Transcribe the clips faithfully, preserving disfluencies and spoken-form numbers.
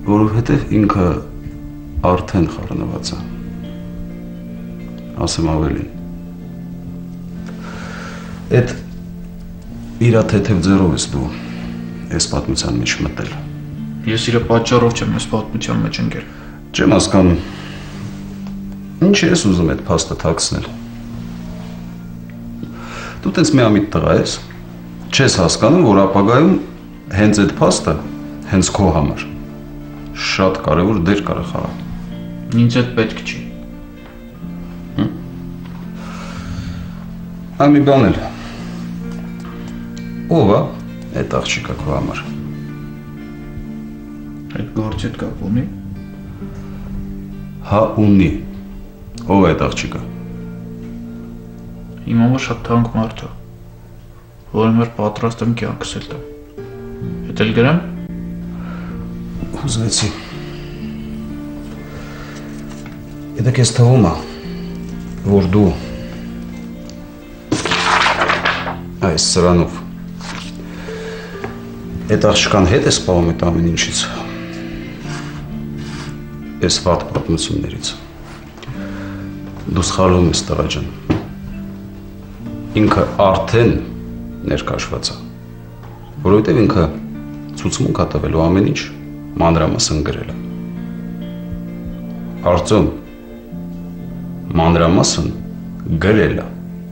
որովհետև ինքը արդեն խառնված է։ Ասեմ ավելին։ Այդ իրա թեթև ձեռով ես դու այս պատմության մեջ մտել։ Ես իրա պատճառով չեմ այս պատմության մեջ ընկել։ Չեմ հասկանում։ Ինչ ես ուզում այդ փաստը թաքցնել։ Դու տես միամիտ տղա ես, չես հասկանում, որ ապագայում հենց այդ փաստը հենց քո համար շատ կարևոր դեր կարող է խաղալ։ Ինձ այդ պետք չի։ Այ մի բան էլ։ Ո՞վ է այդ աղջիկը քո համար։ Այդ գործի հետ կապ ունի։ Հա ունի։ Ո՞վ է այդ աղջիկը։ Իմ համար շատ թանկ մարդ է, որը մեր պատրաստ եմ կյանքս էլ տամ։ Հետ էլ գրեմ։ Ուզվեցի։ Եթե քեզ թվում է, որ դու այս սրանով այդ աղջկան հետ ես պահում այդ ամեն ինչից, այս վատ պատմություններից, դու սխալվում ես տղա ջան, ինքը արդեն ներկաշված է, որովհետև ինքը ցուցմունք է տվել ու ամեն ինչ մանրամասն գրել է, արդյոք մանրամասն գրել է,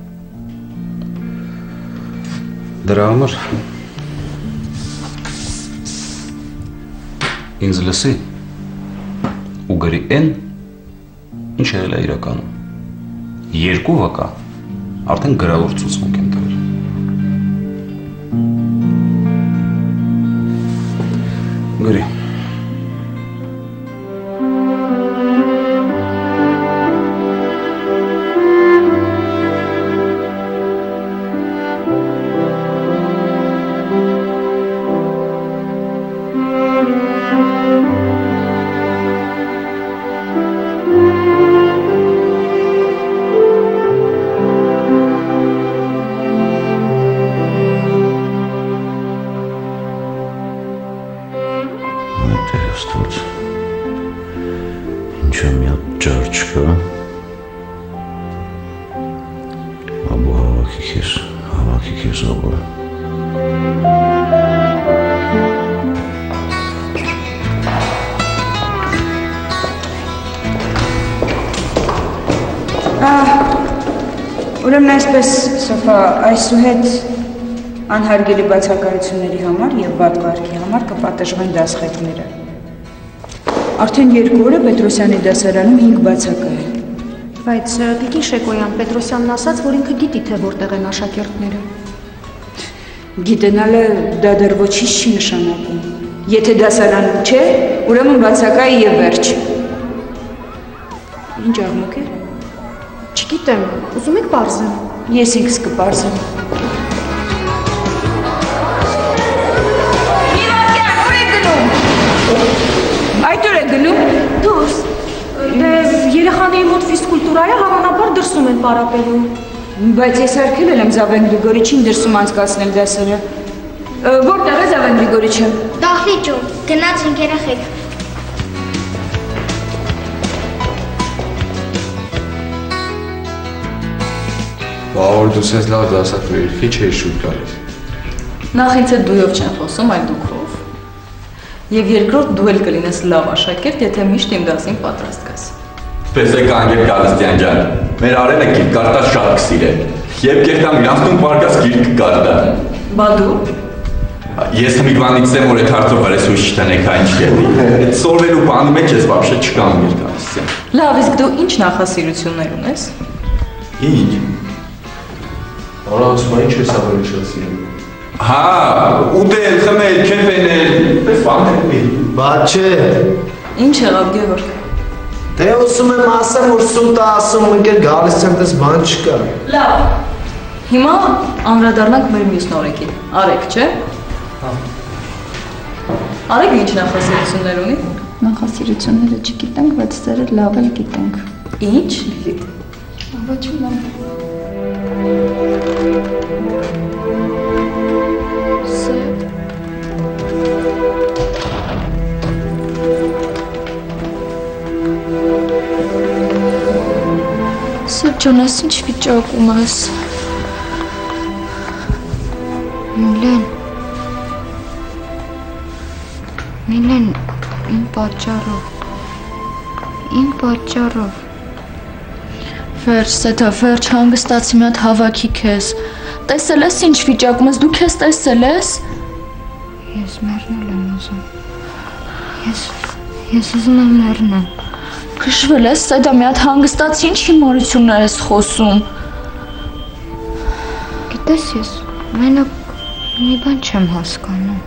դրա համար ինձ լսի ու գրի են, ինչ եղել է իրականում, երկու վկա արդեն գրավոր ցուցմունք եմ տվել։ Գրի։ Ուրեմն այսպես, Սոֆա, այսուհետ անհարգելի բացակայությունների համար և վատ վարքի համար կպատժվեն դասղեկները։ Արդեն երկու օր է Պետրոսյանի դասարանում հինգ բացակա է։ Բայց Տիկին Շեկոյան, Պետրոսյանն ասաց, որ ինքը գիտի, թե որտեղ են աշակերտները։ Գիտենալը դա դեռ ոչինչ չի նշանակում։ Եթե դասարանում չէ, ուրեմն բացակա է և վերջ։ Ինչ աղմուկ է։ Չգիտեմ, ուզում եք պարզեմ։ Ես ինքս կպարզեմ։ Իվակյան, ուր եք գնում։ Այդ ուր եք գնում։ Դուրս։ Դե երեխաների մոտ ֆիզկուլտուրայը հավանաբար դրսում են պարապելու։ Բայց ես արգելել եմ Զավեն Գրիգորիչին դրսում անցկացնել դասերը։ Որտեղ է Զավեն Գրիգորիչը։ Դահլիճում, գնացինք երեխեք։ Բաղոր դու սենց լավ դասատուիր, քիչ էի շուտ գալիս։ Նախ ինձ հետ դույով չեն խոսում, այլ դուքով։ Եվ երկրորդ դու էլ կլինես լավ աշակերտ, եթե միշտ իմ դասին պատրաստ կաս։ Տեսեք Անգել Գալստյան ջան, մեր Արենը գիրք կարտած շատ կսիրել։ Եվ կերտամ իրանցնում պարկած գիրք կարտա։ Բա դու։ Ես հմիկվանից եմ, որ այդ հարցով վրես ույշ տնեք այն չկերնի։ Այդ սորվելու բանի մեջ ես վապշե չկա Անգել Գալստյան։ Լավ, իսկ դու ինչ նախասիրություններ ունես։ Ինչ։ Արա ասում ինչ ես ավելի շատ սիրում։ Հա, ուտել, խմել, քեֆենել, պես բաներ մի։ Բա չէ։ Ինչ եղավ Գևորգ։ Դե ուսում եմ ասեմ, որ սուտ է ասում, ընկեր գալիս եմ, տես բան չկա։ Լավ։ Հիմա անդրադառնանք մեր մյուս նորեկին։ Արեգ, չէ։ Հա։ Արեգը ինչ նախասիրություններ ունի։ Նախասիրությունները չգիտենք, բայց սերը լավ էլ գիտենք։ Ինչ, Լիլիթ։ Ոչ մի Սև։ ջան, ես ինչ վիճակում ես։ Միլեն։ Միլեն, իմ պատճառով։ Իմ պատճառով։ Վերջ, Սեթա, վերջ, հանգստացի մի հատ հավաքի քեզ։ Տեսել ես ինչ վիճակում ես, դու քեզ տեսել ես։ Ես մեռնել եմ ուզում։ Ես ես ուզում եմ մեռնել։ Քշվել ես, Սեթա, մի հատ հանգստացի, ինչ հիմարություններ ես խոսում։ Գիտես, ես մենակ մի բան չեմ հասկանում։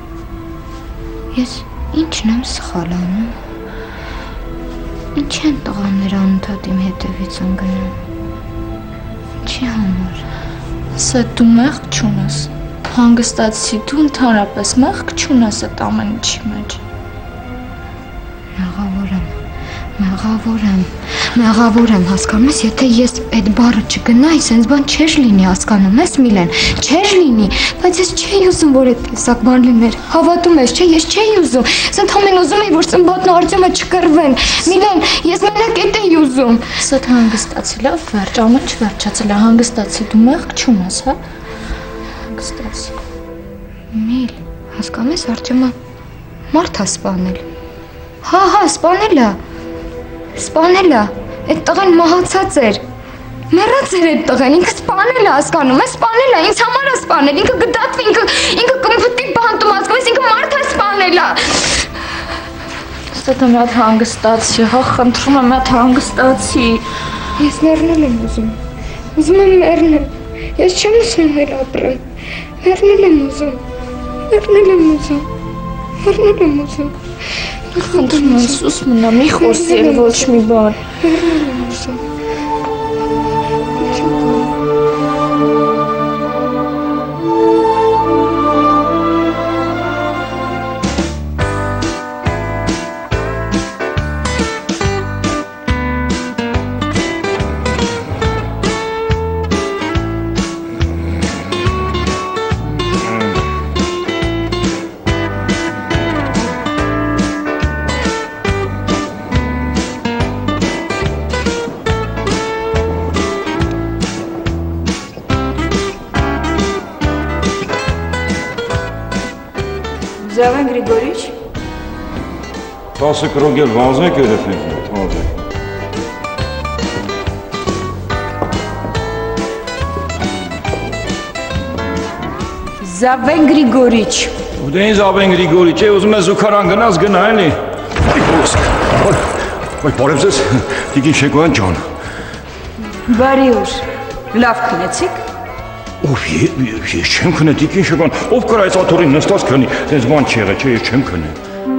Ես ինչն եմ սխալ անում։ Ինչ են տղաները անընդհատ իմ հետևից ընկնում։ Ինչի համար։ Սեթ, դու մեղք չունես։ Հանգստացի, դու ընդհանրապես մեղք չունես այդ ամեն ինչի մեջ։ Մեղավոր եմ, մեղավոր եմ, մեղավոր եմ, հասկանում ես, եթե ես այդ բառը չգնայի, սենց բան չէր լինի, հասկանում ես, Միլեն, չէր լինի, բայց ես չէի ուզում, որ այդ տեսակ բան լիներ, հավատում ես, չէ, ես չէի ուզում, սենց ամեն ուզում էի, որ Սմբատն ու Արտյոմը չկռվեն, Միլեն, ես մենակ էդ էի ուզում։ Սեթ հանգստացի, լավ, վերջ, ամեն չվերջացել է, հանգստացի, դու մեղք չունես, հա։ Հանգստացի։ Միլ, հասկանում ես, Արտյոմը մարդ է սպանել։ Հա, հա, սպանել է։ Սպանել է, այդ տղեն մահացած էր, մեռած էր այդ տղեն, ինքը սպանել է, հասկանում ես, սպանել է, ինձ համար է սպանել, ինքը գդատվի, ինքը ինքը կմփտի բանտում, հասկանում ես, ինքը մարդ է սպանել է։ Ստե մի հատ հանգստացի, հա, խնդրում եմ, մի հատ հանգստացի։ Ես մեռնել եմ ուզում, ուզում եմ մեռնել, ես չեմ ուզում էլ ապրել, մեռնել եմ ուզում, մեռնել եմ ուզում, մեռնել եմ ուզում։ Խնդրում եմ, սուս մնա, մի խոսի էլ ոչ մի բան։ Մեռնել եմ ուզում։ Զավեն Գրիգորիչ։ տասը կրոգել վազեք երեխեք, վազեք։ Զավեն Գրիգորիչ։ Դե ինձ Զավեն Գրիգորիչ, է ուզում ես զուգարան գնաս գնա էլի։ Ոյ բարև ձեզ, Տիկին Շեկոյան ջան։ Բարի օր։ Լավ քնեցիք։ Ով ես չեմ քնե Տիկին Շեկոյան, ով կրա այս աթոռին նստած քնի, դες բան չի եղել, չէ, ես չեմ քնե։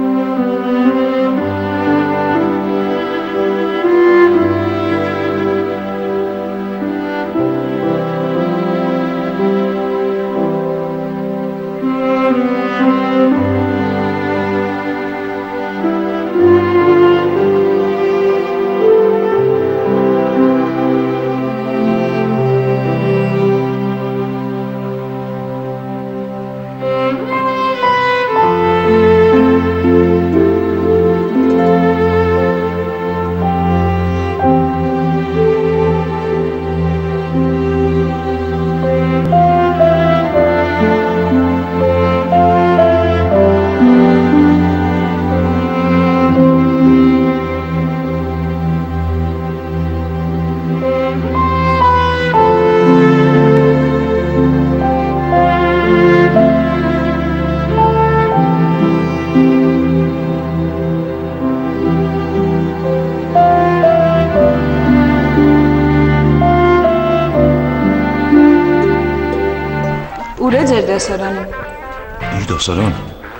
Ինչ դասարան։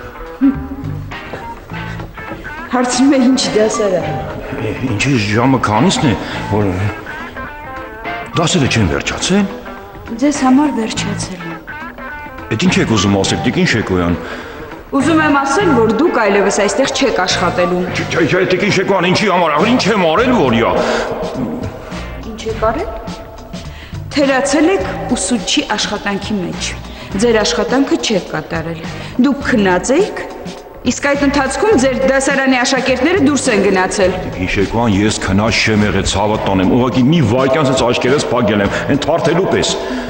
Հարցնում է ինչ դասարան։ Ինչի ժամը քանիսն է, որ դասերը չեն վերջացել։ Ձեզ համար վերջացել են։ Էդ ինչ եք ուզում ասել, Տիկին Շեկոյան։ Ուզում եմ ասել, որ դուք այլևս այստեղ չեք աշխատելու։ Չէ, չէ, Տիկին Շեկոյան, ինչի համար, ախր ինչ եմ արել, որ յա։ Ինչ եք արել։ Թերացել եք ուսուցչի աշխատանքի մեջ։ Ձեր աշխատանքը չեք կատարել։ Դուք քնած եք Իսկ այդ ընթացքում ձեր դասարանի աշակերտները դուրս են գնացել։ Գիշերվան ես քնած չեմ եղել, ցավը տանեմ, ուղղակի մի վայրկյան ցած աչքերս փակել եմ, այն թարթելու պես։